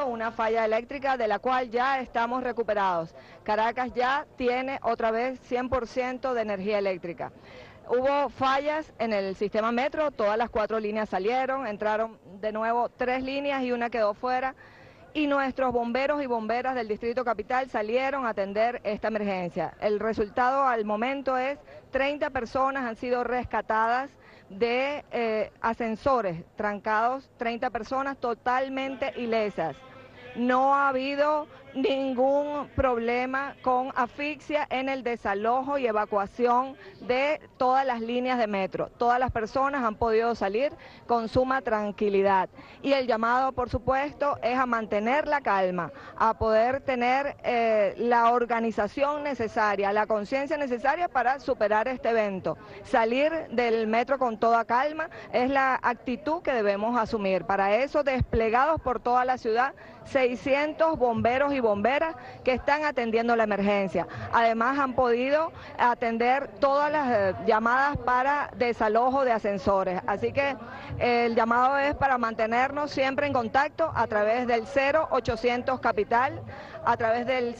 habido una falla eléctrica de la cual ya estamos recuperados. Caracas ya tiene otra vez 100% de energía eléctrica. Hubo fallas en el sistema metro, todas las 4 líneas salieron, entraron de nuevo 3 líneas y una quedó fuera. Y nuestros bomberos y bomberas del Distrito Capital salieron a atender esta emergencia. El resultado al momento es 30 personas han sido rescatadas de ascensores trancados, 30 personas totalmente ilesas. No ha habido ningún problema con asfixia en el desalojo y evacuación de todas las líneas de metro. Todas las personas han podido salir con suma tranquilidad. Y el llamado, por supuesto, es a mantener la calma, a poder tener la organización necesaria, la conciencia necesaria para superar este evento. Salir del metro con toda calma es la actitud que debemos asumir. Para eso, desplegados por toda la ciudad, 600 bomberos y bomberas que están atendiendo la emergencia. Además han podido atender todas las llamadas para desalojo de ascensores. Así que el llamado es para mantenernos siempre en contacto a través del 0800 Capital, a través del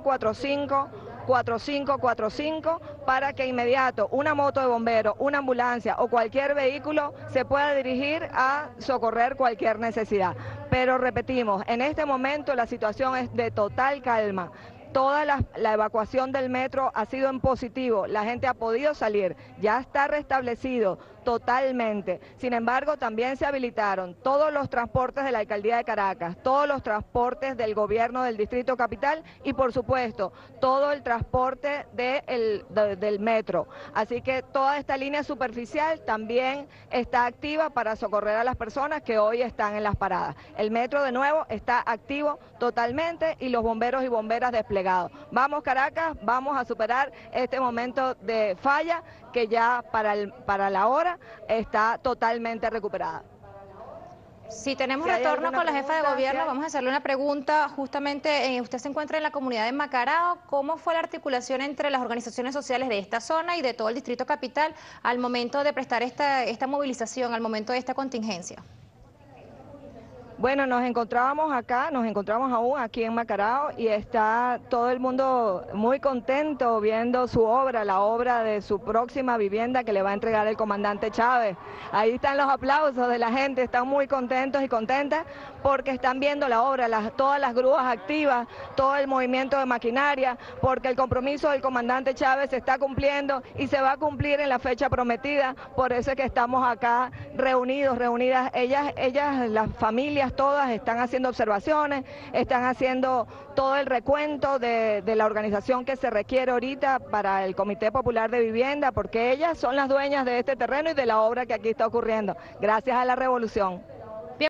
545-4545 para que inmediato una moto de bombero, una ambulancia o cualquier vehículo se pueda dirigir a socorrer cualquier necesidad. Pero repetimos, en este momento la situación es de total calma. Toda la evacuación del metro ha sido en positivo, la gente ha podido salir, ya está restablecido totalmente. Sin embargo, también se habilitaron todos los transportes de la Alcaldía de Caracas, todos los transportes del gobierno del Distrito Capital y, por supuesto, todo el transporte del metro. Así que toda esta línea superficial también está activa para socorrer a las personas que hoy están en las paradas. El metro, de nuevo, está activo totalmente y los bomberos y bomberas desplegados. Vamos, Caracas, vamos a superar este momento de falla que ya para la hora está totalmente recuperada. Si tenemos retorno con la jefa de gobierno, vamos a hacerle una pregunta. Justamente, usted se encuentra en la comunidad de Macarao. ¿Cómo fue la articulación entre las organizaciones sociales de esta zona y de todo el Distrito Capital al momento de prestar esta movilización, al momento de esta contingencia? Bueno, nos encontramos aún aquí en Macarao y está todo el mundo muy contento viendo su obra, la obra de su próxima vivienda que le va a entregar el comandante Chávez. Ahí están los aplausos de la gente, están muy contentos y contentas porque están viendo la obra, todas las grúas activas, todo el movimiento de maquinaria, porque el compromiso del comandante Chávez se está cumpliendo y se va a cumplir en la fecha prometida. Por eso es que estamos acá reunidas, ellas, las familias, todas están haciendo observaciones, están haciendo todo el recuento de la organización que se requiere ahorita para el Comité Popular de Vivienda, porque ellas son las dueñas de este terreno y de la obra que aquí está ocurriendo, gracias a la revolución.